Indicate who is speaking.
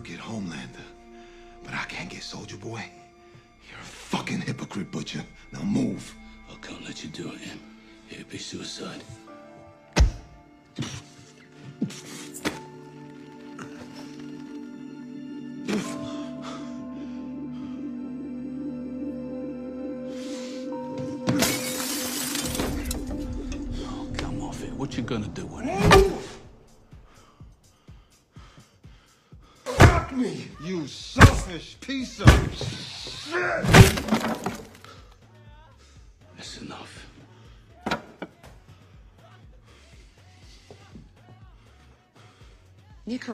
Speaker 1: get Homelander, but I can't get Soldier Boy. You're a fucking hypocrite, Butcher. Now move.
Speaker 2: I can't let you do it, Em. It'd be suicide. Oh, come off it. What you gonna do with it?
Speaker 1: Fuck me, you selfish piece of shit!
Speaker 2: That's enough.
Speaker 3: Nick